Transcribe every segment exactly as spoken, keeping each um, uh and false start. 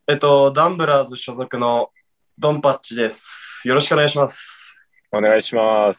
えっと、ダンブラーズ所属のドンパッチです。よろしくお願いします。 お願いします。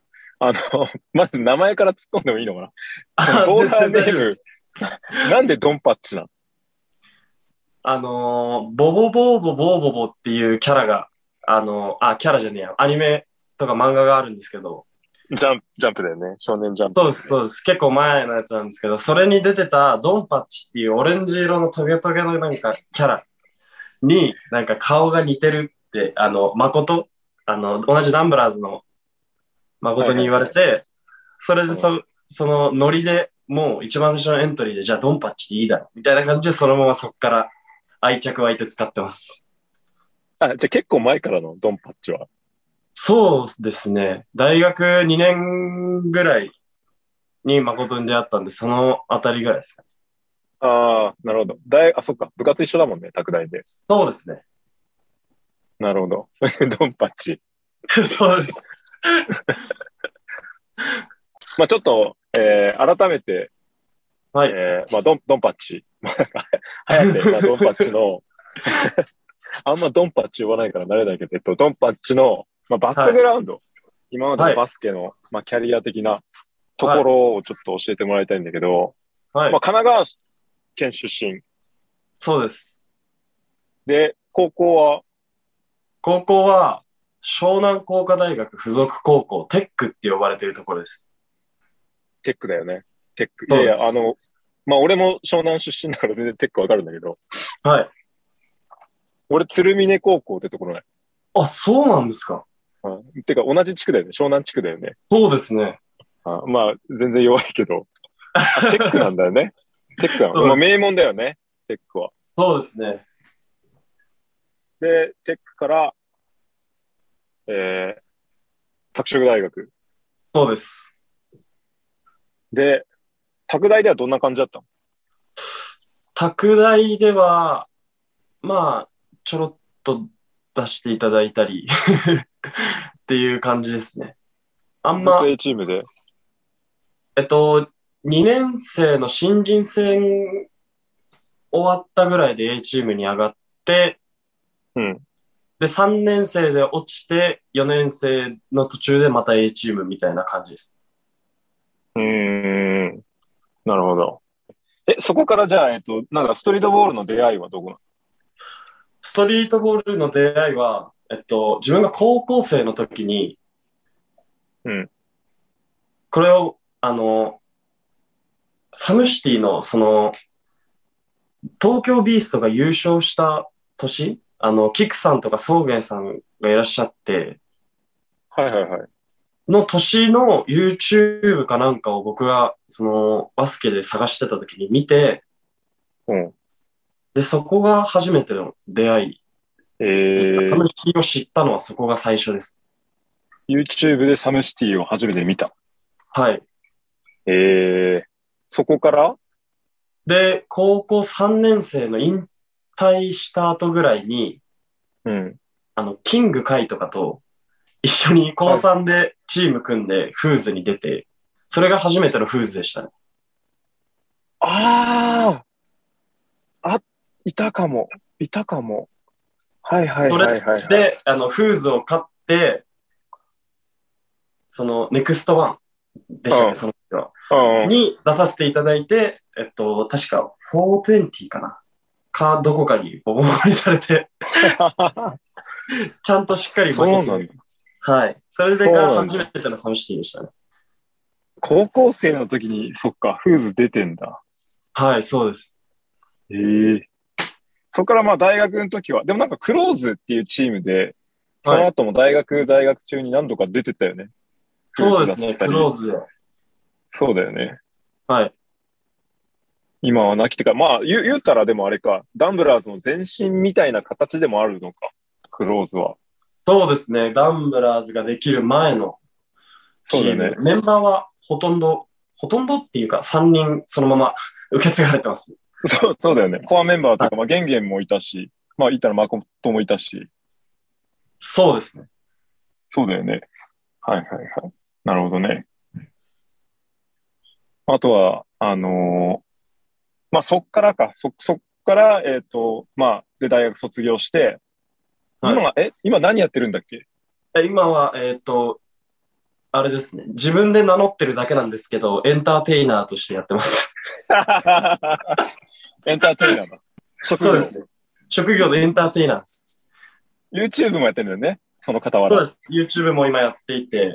あの、まず名前から突っ込んでもいいのかな。そのあ、全ボーダーネーム、 然大丈夫です。 なんでドンパッチなの？ あのーボボボーボボーボボっていうキャラが、あのーあ、キャラじゃねえや、アニメとか漫画があるんですけど、 ジャンプ、ジャンプだよね。少年ジャンプそうです、 だよね。 そうです。結構前のやつなんですけど、それに出てたドンパッチっていうオレンジ色のトゲトゲのなんかキャラに、なんか顔が似てるって、あの、誠、あの、同じダンブラーズの誠に言わはいはいはい。 れて、それうん。 でそ、そのノリでもう一番最初のエントリーで、じゃあドンパッチでいいだろ、みたいな感じでそのままそこから愛着湧いて使ってます。 あ、じゃあ結構前からのドンパッチは。 そうですね。大学にねんぐらいに誠に出会ったんで、そのあたりぐらいですかね。 ああ、なるほど。大、あ、そっか。部活一緒だもんね。拓大で。 そうですね。 なるほど。それでドンパッチ。 そうです。 まあちょっと、えー、改めて、 はい。 えー、まあドン、ドンパッチ。まあなんか、はやて、まあドンパッチの、あんまドンパッチ呼ばないから慣れないけど、えっと、ドンパッチの、まあ、バックはい。 グラウンド。今までのはい。 バスケの、まあ、キャリア的なとこはい。 ろをちょっと教えてもらいたいんだけど、まあ、 はい。 神奈川県出身そうです。 で、高校は高校は湘南工科大学附属高校、テックって呼ばれているところです。 テックだよね。テック。いやいや、あそうです。 の、まあ、俺も湘南出身だから全然テックわかるんだけど、 はい。 俺、鶴峰高校ってところね。 あ、そうなんですか。 うん、てか、同じ地区だよね。湘南地区だよね。 そうですね。 あ、まあ、全然弱いけど。あ、テックなんだよね。テックなの。 そうです。 まあ、名門だよね。テックは。 そうですね。 で、テックから、えー、拓殖大学。 そうです。 で、拓大ではどんな感じだったの？ 拓大では、まあ、ちょろっと出していただいたりっていう感じですね。あんずっとま、 A チームで。 えっと、にねん生の新人戦終わったぐらいで A チームに上がって、 うん。 で、さんねん生で落ちて、よねん生の途中でまた A チームみたいな感じです。 うーん。なるほど。え、そこからじゃあ、えっと、なんかストリートボールの出会いはどこなストリートボールの出会いは、えっと、自分が高校生の時に、 の？うん。 これを、あの、サムシティの、その、東京ビーストが優勝した年、あの、キクさんとかソーゲンさんがいらっしゃって、 はいはいはい。 の年の YouTube かなんかを僕が、その、バスケで探してた時に見て、 うん。 で、そこが初めての出会いえでした。サムー、 シティを知ったのはそこが最初です。 YouTube でサムシティを初めて見た。 はい。 えー、そこからで、高校さんねん生の引退した後ぐらいに、 うん。 あの、キングカイとかと一緒に高はい。 さんでチーム組んでフーズに出て、それが初めてのフーズでしたね。 ああ、あ、いたかも。いたかも。はいはいそれはいはいはい。 で、あの、フーズを勝って、その、ネクストワンでしたっけ、 うん。 その時は。 うん。 に出させていただいて、えっと、確かフォートゥエンティーかなか、どこかにボコボコにされて、ちゃんとあ、 しっかり負けて、 そうなんだ。 はい。それでがそうなんだ。 初めてのサムシティでしたね。 高校生の時に、そっか、フーズ出てんだ。 はい、そうです。 ええ、そこからまあ大学の時は、でもなんかクローズっていうチームで、そはい。 の後も大学在学中に何度か出てたよね。フーズだっそうですね、クローたり。 ズで。 そうだよね。 はい。 今はなきてか、まあ言う、言うたらでもあれか、ダンブラーズの前身みたいな形でもあるのか、クローズは。 そうですね、ガンブラーズができる前のチーム、 そうだよね。 メンバーはほとんど、ほとんどっていうかさんにんそのまま受け継がれてます。 そう、そうだよね。コアメンバーというか、 はい。 まあゲンゲンもいたし、まあ言ったらマコトもいたし、 そうですね。 そうだよね。はいはいはい。なるほどね。あとは、あのーまあそっからか、そ、そっから、えっと、まあで大学卒業して、 はい今は、え、今何やってるんだっけ？ え今は、えっと、あれですね。自分で名乗ってるだけなんですけど、エンターテイナーとしてやってます。 エンターテイナーだ。職業。 そうですね。職業でエンターテイナーです。 YouTube もやってるんだよね。その傍ら。 そうです。YouTube も今やっていて。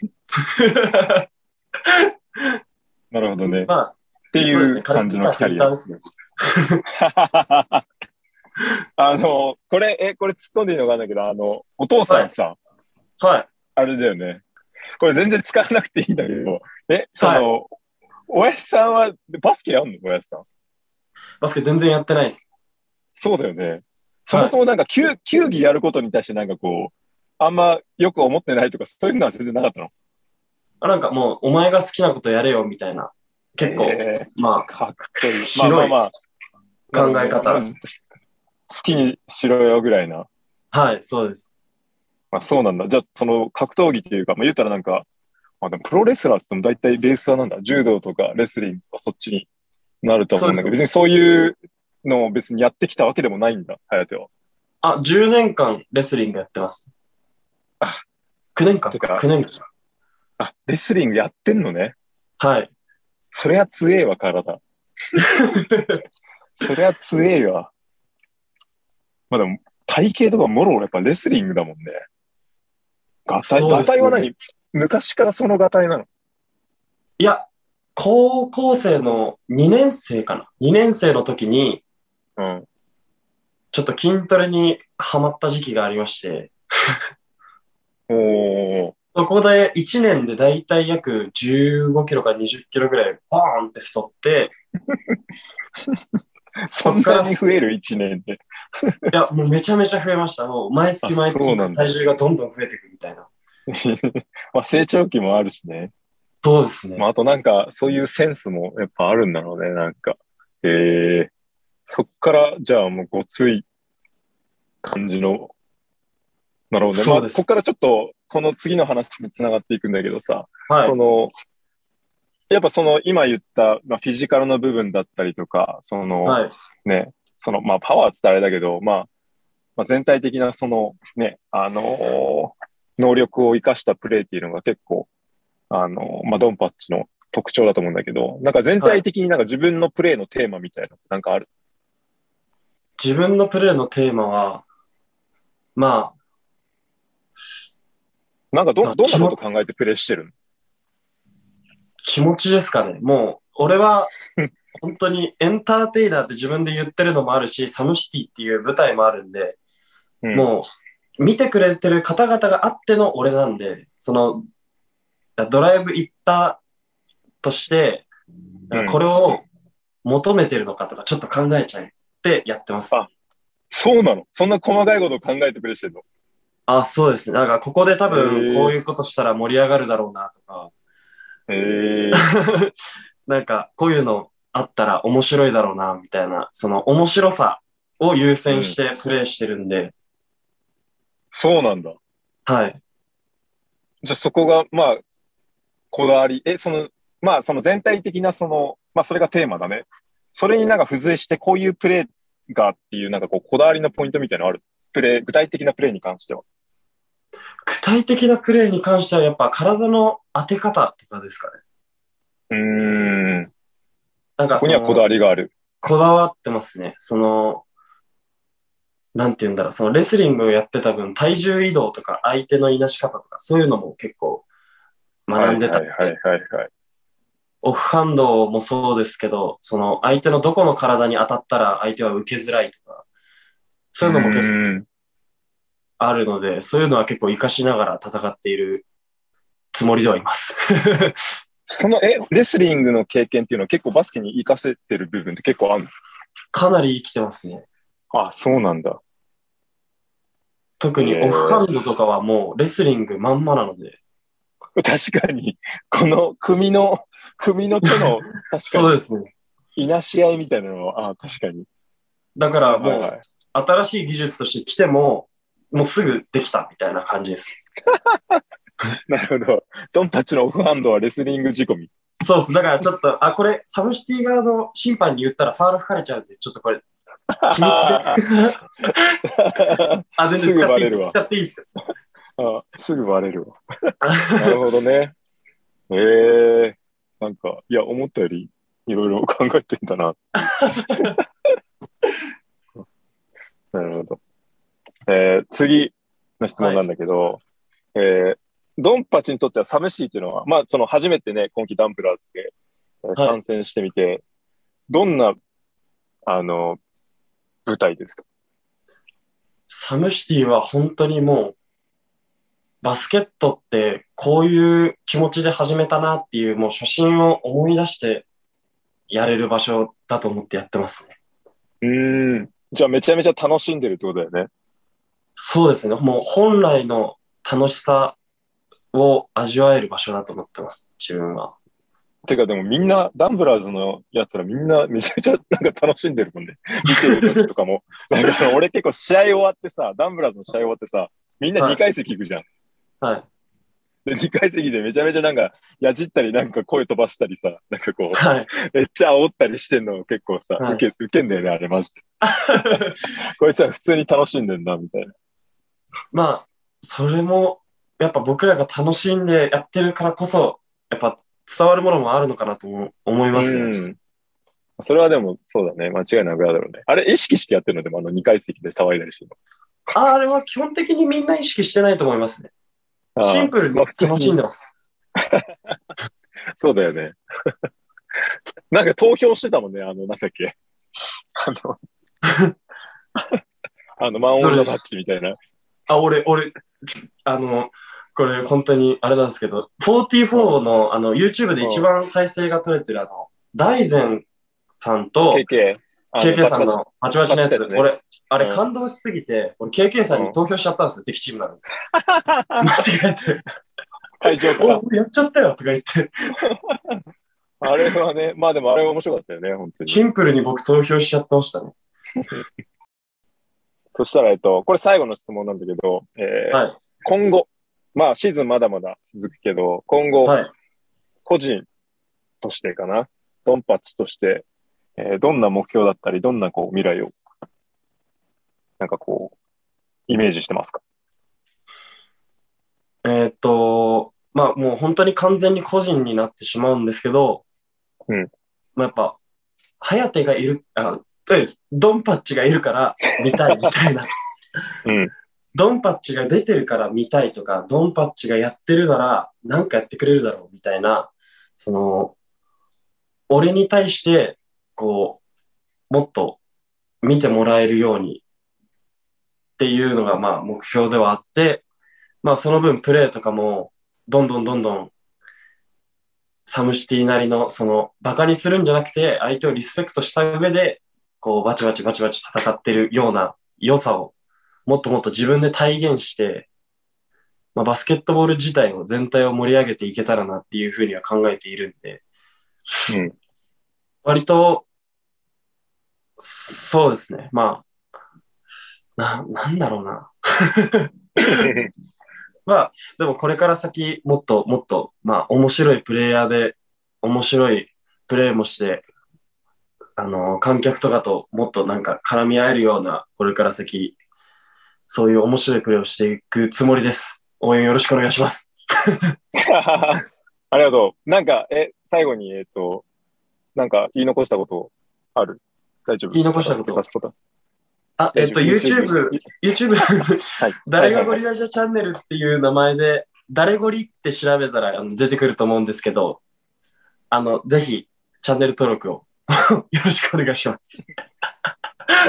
なるほどね。っまあ、 てそうですね。 いう感じ彼氏はフのキャリア。 リーターですね。 あの、これ、え、これ突っ込んでいいのかわかんないけど、あの、お父さんさ、 はい。 あれだよね。これ全然使わなくていいんだけど、え、その、おやじさんはバスケやんの？おやじさん。 バスケ全然やってないです。 そうだよね。そもそもなんか球、球技やることに対してなんかこう、あんまよく思ってないとか、そういうのは全然なかったの？ あなんかもう、お前が好きなことやれよ、みたいな。結構、 えー、 まかっこいい。 あ、広いまあまあまあ、 考え方。 好きにしろよぐらいな。 はい、そうです。 まあそうなんだ。じゃあ、その格闘技っていうか、まあ言ったらなんか、まあでもプロレスラーって言っても大体レースはなんだ。柔道とかレスリングとかそっちになると思うんだけど、別そうですね。 にそういうのを別にやってきたわけでもないんだ、颯は。 あ、じゅうねんかんレスリングやってます。 あ、 きゅうねんかんか、 てか、 きゅうねんかん。 あ、レスリングやってんのね。 はい。 そりゃ強えわ、体。そりゃ強えわ。まあでも、体型とかもろやっぱレスリングだもんね。ガタイ、ガそうですね。 タイは何？昔からそのガタイなの？ いや、高校生のにねん生かな。にねん生の時に、 うん。 ちょっと筋トレにハマった時期がありまして、 おー。 そこでいちねんでだいたい約じゅうごキロからにじゅっキロぐらいバーンって太って、 そんそこから、いなに増える一年で。 や、もうめちゃめちゃ増えました。もう毎あ、 月毎月そうなんだ。 体重がどんどん増えていくみたいな。 まあ成長期もあるしね。 そうですね。 まああとなんかそういうセンスもやっぱあるんだろうね。なんか。ええ、そっからじゃあもうごつい感じの。なるほどね。まあこそうです。 っからちょっとこの次の話につながっていくんだけどさ、 はい。 その、やっぱその今言った、まあ、フィジカルの部分だったりとか、そのはい。 ね、そのまあパワーって言ったらあれだけど、まあまあ、全体的なそのね、あのー能力を生かしたプレーっていうのが結構、あのーまあ、ドンパッチの特徴だと思うんだけど、なんか全はい。 体的になんか自分のプレーのテーマみたいなのってなんかある？ 自分のプレーのテーマは、まなんかあ、まど、 あ、 どんなこと気も、 考えてプレーしてる気持ちですかね。もう、俺はの？ 本当にエンターテイナーって自分で言ってるのもあるし、サムシティっていう舞台もあるんで、 うん。 もう、見てくれてる方々があっての俺なんで、その、ドライブ行ったとして、なんかこうん。 れを求めてるのかとかちょっと考えちゃってやってますね。 あ、そうなの？そんな細かいことを考えてプレーしてるの？ あ、そうですね。なんかここで多分こうえいうことしたら盛り上がるだろうなとか、 えええ、 なんかこういうのあったら面白いだろうなみたいな、その面白さを優先しうん。 てプレイしてるんで、 そうなんだ。 はい。 じゃあそこが、まあ、こだわり。え、その、まあ、その全体的なその、まあ、それがテーマだね。それになんか付随してこういうプレーがっていうなんかこう、こだわりのポイントみたいなのある？プレー、具体的なプレーに関しては。 具体的なプレイに関してはやっぱ体の当て方とかですかね。 うーん。 なんそこにはこだかその、 わりがある。 こだわってますね。その、なんて言うんだろう、そのレスリングをやってた分、体重移動とか相手のいなし方とか、そういうのも結構はい学んでたはいはいはいはい。 オフハンドもそうですけど、その相手のどこの体に当たったら相手は受けづらいとか、 うそういうのも結構ーん。 あるので、そういうのは結構活かしながら戦っているつもりではいます。 その、え、レスリングの経験っていうのは結構バスケに活かせてる部分って結構あるの？ かなり生きてますね。 あ、そうなんだ。 特にオフハえンドとかはもうレスリングまんまなので、 え、確かに、この組の、組の手の、確かに、 そうですね。 いなし合いみたいなのは、あ、確かに。 だかはいらもうはいはい。 新しい技術として来ても、もうすぐできたみたいな感じです。 なるほど。ドンパッチのオフハンドはレスリング仕込み。 そうです。だからちょっと、あ、これサムシティ側の審判に言ったらファール吹かれちゃうんで、ちょっとこれ秘密で。あ、全然すぐ使っていいです。 バレるわ。 使っていいですよ。 あ、すぐバレるわ。なるほどね。ええー、なんか、いや、思ったよりいろいろ考えてんだな。なるほど。えー、次の質問なんだけど、はい、えー、ドンパチにとってはサムシティっていうのは、まあ、その初めてね、今季ダンブラーズで、えー、参戦してみて、はい、どんな、あの、舞台ですか？ サムシティは本当にもう、バスケットってこういう気持ちで始めたなっていう、もう初心を思い出してやれる場所だと思ってやってますね。 うーん。じゃあめちゃめちゃ楽しんでるってことだよね。 そうですね。もう本来の楽しさを味わえる場所だと思ってます、自分は。 てかでもみんな、ダンブラーズのやつらみんなめちゃめちゃなんか楽しんでるもんね。見てる時とかも。なんか俺結構試合終わってさ、ダンブラーズの試合終わってさ、みんなにかい席行くじゃん。 はい。 で、にかい席でめちゃめちゃなんか、やじったりなんか声飛ばしたりさ、なんかこう、 はい、 めっちゃ煽ったりしてんの結構さ、はい、受け、受けんだよね、あれマジで。こいつは普通に楽しんでんな、みたいな。 まあ、それも、やっぱ僕らが楽しんでやってるからこそ、やっぱ伝わるものもあるのかなと思いますよ。うん。 それはでも、そうだね。間違いなくあるだろうね。あれ、意識してやってるのでも、あのにかい席で騒いだりしてるの。あ、あれは基本的にみんな意識してないと思いますね。シンプルに楽しんでます。 まあ、そうだよね。なんか投票してたもんね、あの、なんだっけ。あの、あの、マンオールのバッチみたいな。 あ、俺、俺、あの、これ本当にあれなんですけど、フォーティーフォーのあの YouTube で一番再生が取れてるあの、大善さんとケーケー。ケーケー さんのバチバチのやつ、ね、俺、あれ感動しすぎて、俺 ケーケー さんに投票しちゃったんですよ、敵チームなのに。間違えて。 会場から。 お、やっちゃったよとか言って。 あれはね、まあでもあれは面白かったよね、本当に。 シンプルに僕投票しちゃってましたね。 そしたら、えっと、これ最後の質問なんだけど、えーはい、今後、まあシーズンまだまだ続くけど、今後、はい、個人としてかな、ドンパッチとして、えー、どんな目標だったり、どんなこう未来を、なんかこう、イメージしてますか？ えー、っと、まあもう本当に完全に個人になってしまうんですけど、 うん。 まあやっぱ、ハヤテがいる、あ、ドンパッチがいるから見たいみたいな。 うん。 ドンパッチが出てるから見たいとか、ドンパッチがやってるならなんかやってくれるだろうみたいな、その、俺に対して、こう、もっと見てもらえるようにっていうのがまあ目標ではあって、まあその分プレーとかもどんどんどんどんサムシティなりのそのバカにするんじゃなくて相手をリスペクトした上でこうバチバチバチバチ戦ってるような良さをもっともっと自分で体現して、まあ、バスケットボール自体の全体を盛り上げていけたらなっていうふうには考えているんで、 うん、 割とそうですね。まあ、な、なんだろうな。まあ、でもこれから先、もっともっと、まあ、面白いプレイヤーで、面白いプレーもして、あの、観客とかともっとなんか絡み合えるような、これから先、そういう面白いプレーをしていくつもりです。応援よろしくお願いします。 ありがとう。なんか、え、最後に、えっと、なんか言い残したことある？大丈夫？ 言い残したこと 。 あ、えっと、YouTube、YouTube、はい、誰がゴリラジャチャンネルっていう名前で、誰ゴリって調べたらあの出てくると思うんですけど、あの、ぜひ、チャンネル登録をよろしくお願いします。 はい。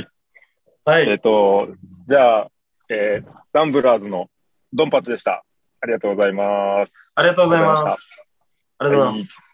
はい。えっと、じゃあ、えー、ダンブラーズのドンパチでした。ありがとうございます。 ありがとうございます。ありがとうございます。はい。